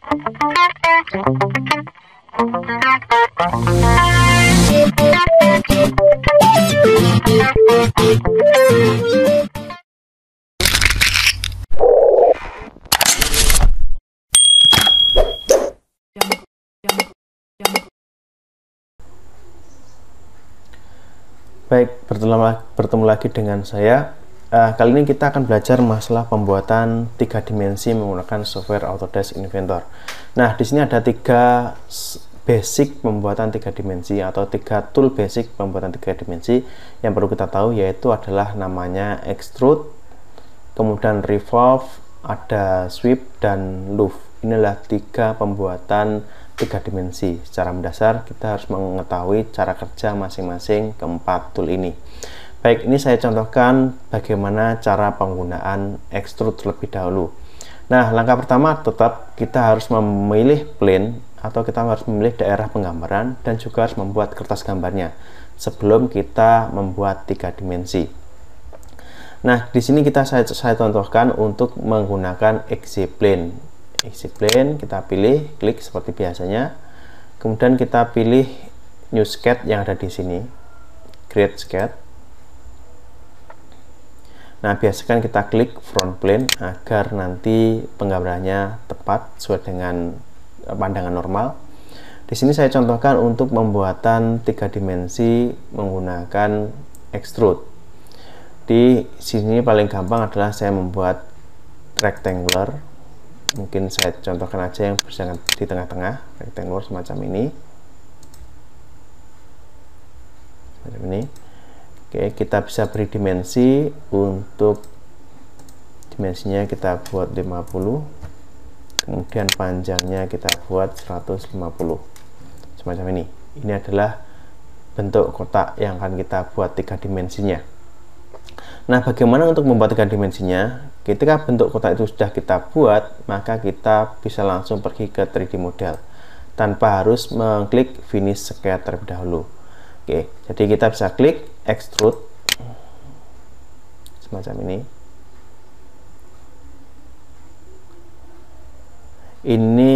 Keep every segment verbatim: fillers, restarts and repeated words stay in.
Baik, bertemu, bertemu lagi dengan saya. Uh, kali ini kita akan belajar masalah pembuatan tiga dimensi menggunakan software Autodesk Inventor. Nah, di sini ada tiga basic pembuatan tiga dimensi atau tiga tool basic pembuatan tiga dimensi yang perlu kita tahu, yaitu adalah namanya extrude, kemudian revolve, ada sweep, dan loop. Inilah tiga pembuatan tiga dimensi. Secara mendasar kita harus mengetahui cara kerja masing-masing keempat tool ini. Baik, ini saya contohkan bagaimana cara penggunaan extrude terlebih dahulu. Nah, langkah pertama tetap kita harus memilih plane atau kita harus memilih daerah penggambaran dan juga harus membuat kertas gambarnya sebelum kita membuat tiga dimensi. Nah, di sini kita saya, saya contohkan untuk menggunakan X-plane. X-plane kita pilih, klik seperti biasanya. Kemudian kita pilih new sketch yang ada di sini, create sketch. Nah, biasakan kita klik front plane agar nanti penggambarannya tepat sesuai dengan pandangan normal. Di sini saya contohkan untuk pembuatan tiga dimensi menggunakan extrude. Di sini paling gampang adalah saya membuat rectangular. Mungkin saya contohkan aja yang berjalan di tengah-tengah, rectangular semacam ini. Semacam ini. Oke, kita bisa beri dimensi. Untuk dimensinya kita buat lima puluh. Kemudian panjangnya kita buat seratus lima puluh. Semacam ini. Ini adalah bentuk kotak yang akan kita buat tiga dimensinya. Nah, bagaimana untuk membuat tiga dimensinya? Ketika bentuk kotak itu sudah kita buat, maka kita bisa langsung pergi ke tiga D model tanpa harus mengklik finish sketch terlebih dahulu. Oke, jadi kita bisa klik extrude semacam ini. Ini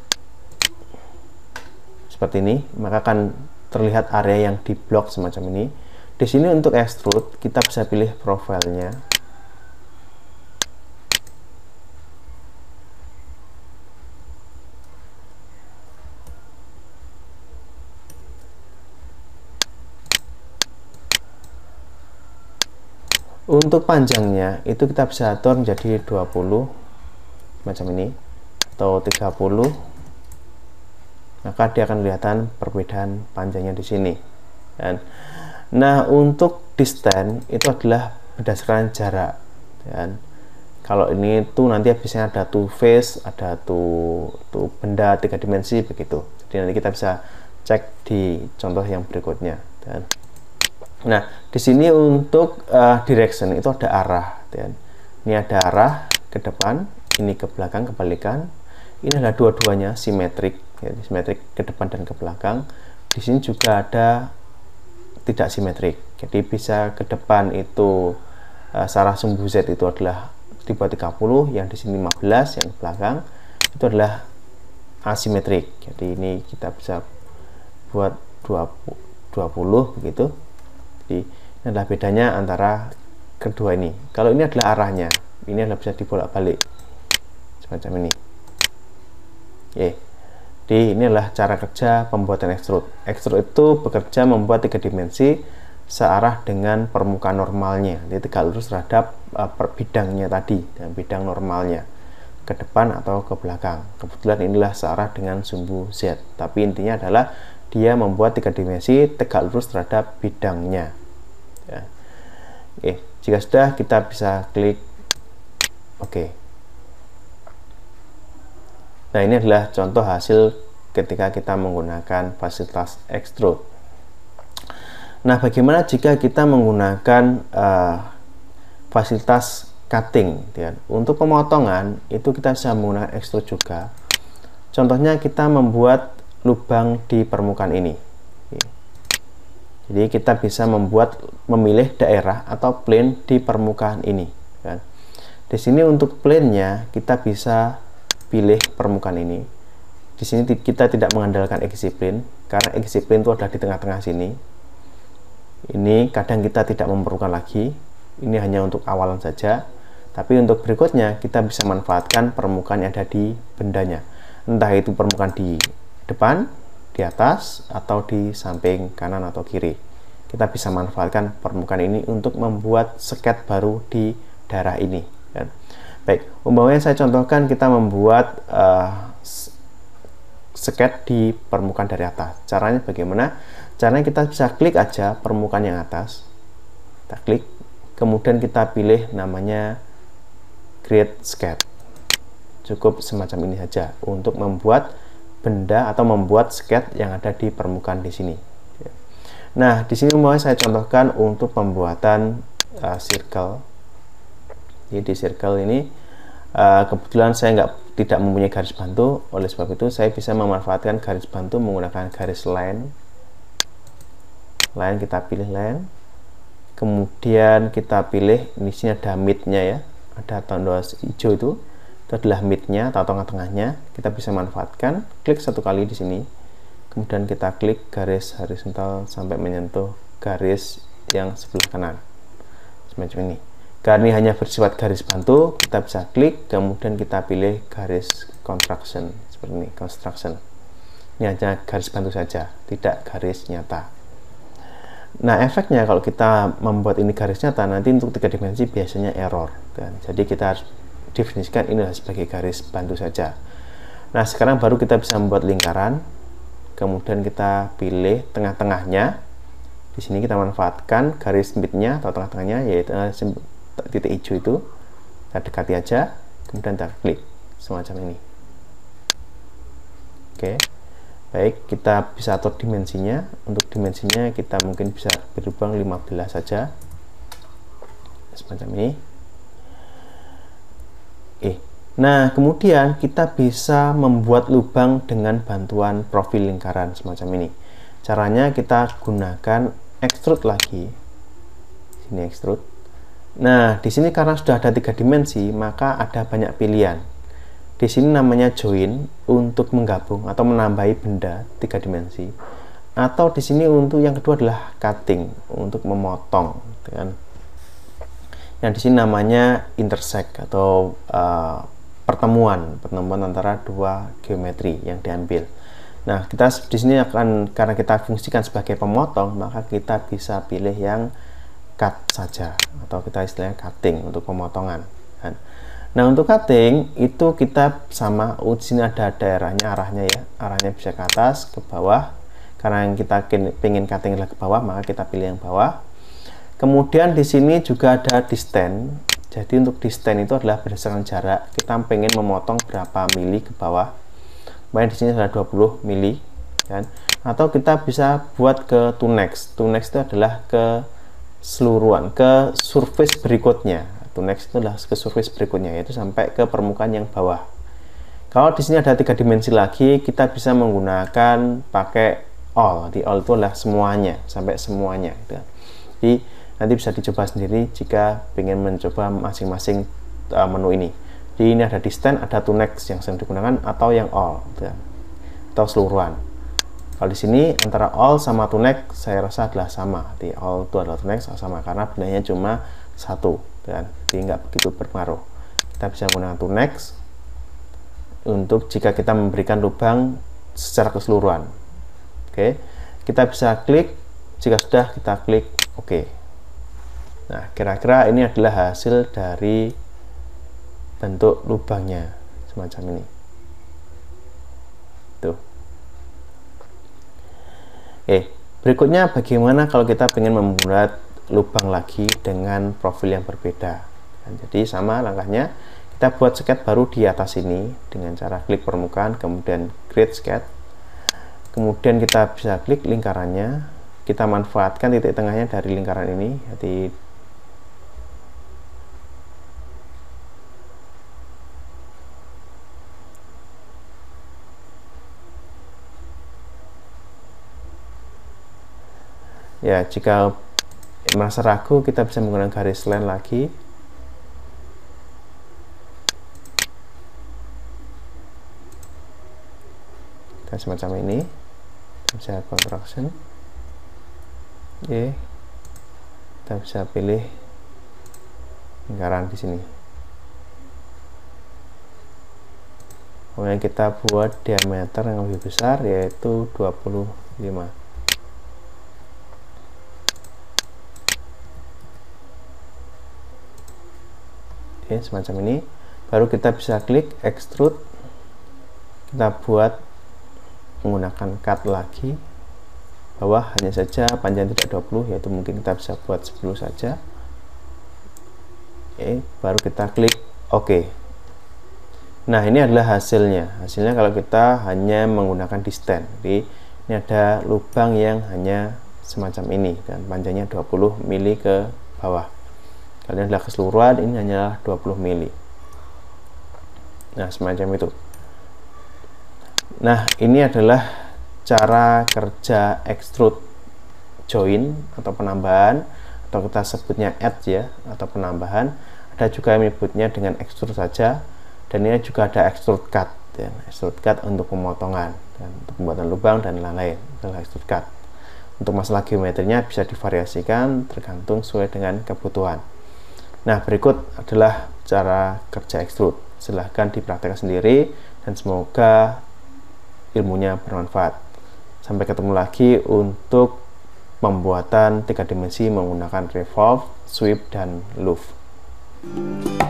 seperti ini, maka akan terlihat area yang di blok semacam ini. Di sini untuk extrude kita bisa pilih profilnya. Untuk panjangnya itu kita bisa atur menjadi dua puluh macam ini atau tiga puluh, maka dia akan kelihatan perbedaan panjangnya di sini. Dan nah, untuk distance itu adalah berdasarkan jarak. Dan kalau ini tuh nanti biasanya ada two face, ada tuh tuh benda tiga dimensi begitu. Jadi nanti kita bisa cek di contoh yang berikutnya. Dan nah, di sini untuk uh, direction itu ada arah. Dan ini ada arah ke depan, ini ke belakang, kebalikan. Ini adalah dua-duanya simetrik, ya, simetrik ke depan dan ke belakang. Di sini juga ada tidak simetrik, jadi bisa ke depan itu uh, searah sumbu Z itu adalah dibuat tiga puluh, yang di sini lima belas, yang ke belakang itu adalah asimetrik. Jadi ini kita bisa buat dua puluh begitu. Jadi ini adalah bedanya antara kedua ini. Kalau ini adalah arahnya, ini adalah bisa dibolak-balik semacam ini. Oke. Jadi ini adalah cara kerja pembuatan extrude. Extrude itu bekerja membuat tiga dimensi searah dengan permukaan normalnya, jadi tegak lurus terhadap uh, per bidangnya tadi, dan bidang normalnya ke depan atau ke belakang. Kebetulan inilah searah dengan sumbu Z, tapi intinya adalah dia membuat tiga dimensi tegak lurus terhadap bidangnya. Ya. Oke, jika sudah kita bisa klik OK. Nah, ini adalah contoh hasil ketika kita menggunakan fasilitas extrude. Nah, bagaimana jika kita menggunakan uh, fasilitas cutting? Ya? Untuk pemotongan itu kita bisa menggunakan extrude juga. Contohnya kita membuat lubang di permukaan ini. Jadi kita bisa membuat memilih daerah atau plane di permukaan ini. Kan? Di sini untuk plane-nya kita bisa pilih permukaan ini. Di sini kita tidak mengandalkan X-plane, karena X-plane itu ada di tengah-tengah sini. Ini kadang kita tidak memerlukan lagi, ini hanya untuk awalan saja. Tapi untuk berikutnya kita bisa manfaatkan permukaan yang ada di bendanya, entah itu permukaan di depan, di atas, atau di samping kanan atau kiri. Kita bisa manfaatkan permukaan ini untuk membuat sket baru di daerah ini. Baik, umpamanya saya contohkan kita membuat uh, sket di permukaan dari atas. Caranya bagaimana? Caranya kita bisa klik aja permukaan yang atas, kita klik, kemudian kita pilih namanya create sketch. Cukup semacam ini saja untuk membuat benda atau membuat sketch yang ada di permukaan di sini. Nah, di sini mau saya contohkan untuk pembuatan uh, circle. Jadi di circle ini uh, kebetulan saya nggak tidak mempunyai garis bantu, oleh sebab itu saya bisa memanfaatkan garis bantu menggunakan garis line. Line kita pilih line, kemudian kita pilih di sini ada mid-nya ya, ada tanda hijau itu, itu adalah mid-nya atau tengah-tengahnya. Kita bisa manfaatkan, klik satu kali di sini. Kemudian kita klik garis horizontal sampai menyentuh garis yang sebelah kanan, semacam ini. Karena ini hanya bersifat garis bantu, kita bisa klik, kemudian kita pilih garis construction, seperti ini, construction. Ini hanya garis bantu saja, tidak garis nyata. Nah, efeknya kalau kita membuat ini garis nyata, nanti untuk tiga dimensi biasanya error. Dan jadi kita harus definisikan ini sebagai garis bantu saja. Nah, sekarang baru kita bisa membuat lingkaran. Kemudian kita pilih tengah-tengahnya. Di sini kita manfaatkan garis midnya atau tengah-tengahnya, yaitu titik hijau itu. Kita dekati aja, kemudian kita klik semacam ini. Oke, baik, kita bisa atur dimensinya. Untuk dimensinya kita mungkin bisa berubah lima belas saja, semacam ini. Eh. Nah, kemudian kita bisa membuat lubang dengan bantuan profil lingkaran semacam ini. Caranya kita gunakan extrude lagi. Sini extrude. Nah, di sini karena sudah ada tiga dimensi, maka ada banyak pilihan. Di sini namanya join untuk menggabung atau menambahi benda tiga dimensi. Atau di sini untuk yang kedua adalah cutting untuk memotong, kan? Yang di sini namanya intersect atau uh, pertemuan pertemuan antara dua geometri yang diambil. Nah, kita di sini akan, karena kita fungsikan sebagai pemotong, maka kita bisa pilih yang cut saja, atau kita istilahnya cutting untuk pemotongan. Nah, untuk cutting itu kita sama, oh, di sini ada daerahnya, arahnya ya, arahnya bisa ke atas, ke bawah. Karena yang kita ingin cutting adalah ke bawah, maka kita pilih yang bawah. Kemudian di sini juga ada distance. Jadi untuk distance itu adalah berdasarkan jarak. Kita pengen memotong berapa mili ke bawah. Main di sini adalah dua puluh mili, kan? Atau kita bisa buat ke to next. To next itu adalah ke seluruhan, ke surface berikutnya. To next itu adalah ke surface berikutnya, yaitu sampai ke permukaan yang bawah. Kalau di sini ada tiga dimensi lagi, kita bisa menggunakan pakai all. Di all itu adalah semuanya, sampai semuanya. Gitu. Jadi nanti bisa dicoba sendiri jika ingin mencoba masing-masing uh, menu ini. Jadi ini ada distance, ada to next yang sering digunakan, atau yang all, gitu, atau seluruhan. Kalau di sini antara all sama to next saya rasa adalah sama. Di all itu adalah to next sama karena bendanya cuma satu, dan jadi nggak begitu berpengaruh. Kita bisa menggunakan to next untuk jika kita memberikan lubang secara keseluruhan. Oke, kita bisa klik. Jika sudah, kita klik OK. Nah, kira-kira ini adalah hasil dari bentuk lubangnya semacam ini. Tuh. Oke, berikutnya bagaimana kalau kita ingin membuat lubang lagi dengan profil yang berbeda. Nah, jadi sama langkahnya, kita buat sketch baru di atas ini dengan cara klik permukaan, kemudian create sketch. Kemudian kita bisa klik lingkarannya, kita manfaatkan titik tengahnya dari lingkaran ini, jadi ya, jika merasa ragu kita bisa menggunakan garis line lagi. kayak semacam ini. Bisa contraction, oke, kita bisa pilih lingkaran di sini. Kemudian kita buat diameter yang lebih besar, yaitu dua puluh lima. Oke, semacam ini. Baru kita bisa klik extrude, kita buat menggunakan cut lagi, bawah hanya saja panjang tidak dua puluh, yaitu mungkin kita bisa buat sepuluh saja. Oke, baru kita klik OK. Nah, ini adalah hasilnya. Hasilnya kalau kita hanya menggunakan distance. Jadi ini ada lubang yang hanya semacam ini dan panjangnya dua puluh mili ke bawah. Kalau ini adalah keseluruhan, ini hanyalah dua puluh mili. Nah, semacam itu. Nah, ini adalah cara kerja extrude join atau penambahan, atau kita sebutnya add ya, atau penambahan. Ada juga yang menyebutnya dengan extrude saja, dan ini juga ada extrude cut ya. Extrude cut untuk pemotongan dan untuk pembuatan lubang dan lain-lain, adalah extrude cut. Untuk masalah geometrinya bisa divariasikan tergantung sesuai dengan kebutuhan. Nah, berikut adalah cara kerja extrude. Silahkan dipraktekkan sendiri dan semoga ilmunya bermanfaat. Sampai ketemu lagi untuk pembuatan tiga dimensi menggunakan revolve, sweep, dan loop.